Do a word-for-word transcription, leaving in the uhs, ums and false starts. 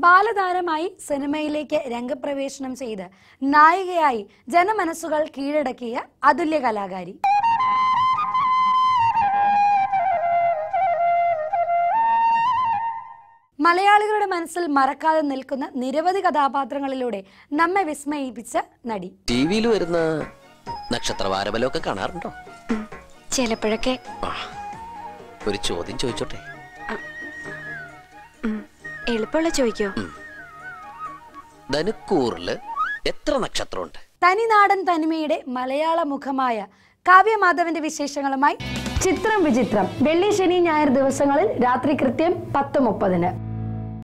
ബാലതാരമായി സിനിമയിലേക്ക് രംഗപ്രവേശനം ചെയ്ത് നായികയായി ജനമനസ്സുകൾ കീഴടക്കിയ അതുല്യ കലാകാരി. മലയാളികളുടെ മനസ്സിൽ മറക്കാതെ നിൽക്കുന്ന നിരവധി കഥാപാത്രങ്ങളിലൂടെ നമ്മെ വിസ്മയിപ്പിച്ച നടി. ടിവിയിൽ വരുന്ന നക്ഷത്രവാരബലമൊക്കെ കാണാറുണ്ടോ? ചിലപ്പോഴൊക്കെ. ഒരു ചോദ്യം ചോദിച്ചോട്ടെ? എളുപ്പമുള്ള ചോദിക്കോ? ധനുക്കൂറില് എത്ര നക്ഷത്രമുണ്ട്? തനിനാടൻ തനിമയുടെ മലയാള മുഖമായ കാവ്യമാധവന്റെ വിശേഷങ്ങളുമായി ചിത്രം വിചിത്രം വെള്ളി ശനി ഞായർ ദിവസങ്ങളിൽ രാത്രി കൃത്യം പത്ത് മുപ്പതിന്.